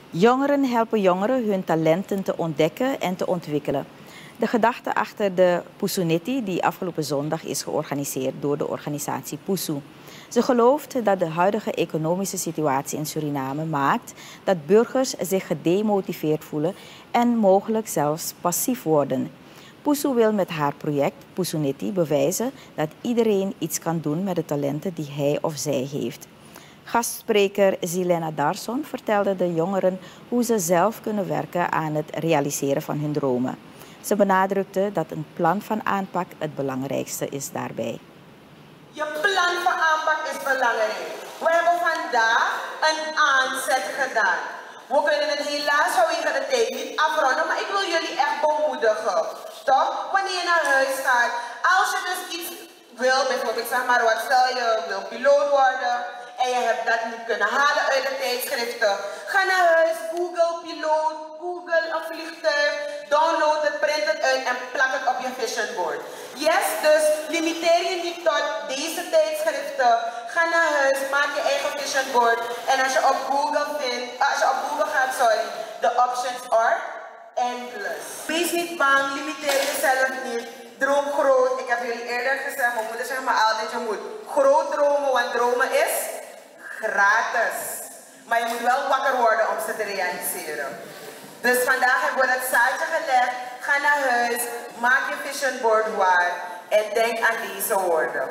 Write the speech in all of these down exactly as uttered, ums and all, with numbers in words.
Jongeren helpen jongeren hun talenten te ontdekken en te ontwikkelen. De gedachte achter de Pusunetti, die afgelopen zondag is georganiseerd door de organisatie Pusu. Ze gelooft dat de huidige economische situatie in Suriname maakt dat burgers zich gedemotiveerd voelen en mogelijk zelfs passief worden. Pusu wil met haar project Pusunetti bewijzen dat iedereen iets kan doen met de talenten die hij of zij heeft. Gastspreker Zilena Darson vertelde de jongeren hoe ze zelf kunnen werken aan het realiseren van hun dromen. Ze benadrukte dat een plan van aanpak het belangrijkste is daarbij. Je plan van aanpak is belangrijk. We hebben vandaag een aanzet gedaan. We kunnen het helaas vanwege de tijd niet afronden, maar ik wil jullie echt bemoedigen. Toch? Wanneer je naar huis gaat, als je dus iets wil, bijvoorbeeld zeg maar wat, stel je wil piloot worden en je hebt dat niet kunnen halen uit de tijdschriften. Ga naar huis, Google piloot, Google een vliegtuig, download het, print het uit en plak het op je vision board. Yes, dus limiteer je niet tot deze tijdschriften. Ga naar huis, maak je eigen vision board en als je op Google vindt, als je op Google gaat, sorry, the options are endless. Wees niet bang, limiteer jezelf niet. Droom groot. Ik heb jullie eerder gezegd, mijn moeder zegt maar altijd, je moet groot dromen, want dromen is gratis. Maar je moet wel wakker worden om ze te realiseren. Dus vandaag hebben we dat zaadje gelegd. Ga naar huis, maak je vision board waar en denk aan deze woorden.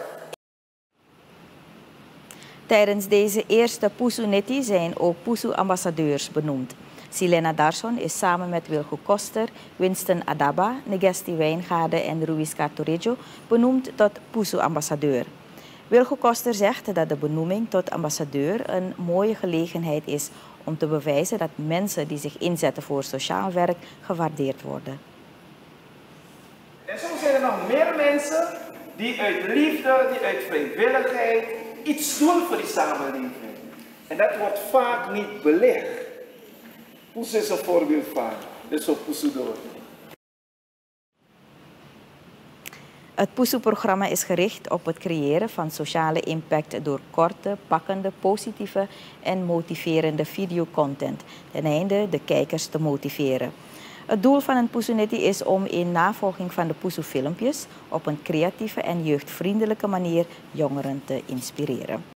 Tijdens deze eerste Pusunetti zijn ook Pusu-ambassadeurs benoemd. Zilena Darson is samen met Wilgo Koster, Winston Adaba, Negesti Wijngaarden en Ruiz Cartorejo benoemd tot Pusu-ambassadeur. Wilgo Koster zegt dat de benoeming tot ambassadeur een mooie gelegenheid is om te bewijzen dat mensen die zich inzetten voor sociaal werk gewaardeerd worden. En zo zijn er nog meer mensen die uit liefde, die uit vrijwilligheid iets doen voor die samenleving. En dat wordt vaak niet belicht. Pusu is een voorbeeld van, dus zo Pusu door. Het Pusu-programma is gericht op het creëren van sociale impact door korte, pakkende, positieve en motiverende videocontent, ten einde de kijkers te motiveren. Het doel van een Pusunetti is om in navolging van de Pusu-filmpjes op een creatieve en jeugdvriendelijke manier jongeren te inspireren.